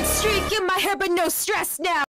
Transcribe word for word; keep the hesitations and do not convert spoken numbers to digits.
streak in my hair, but no stress now.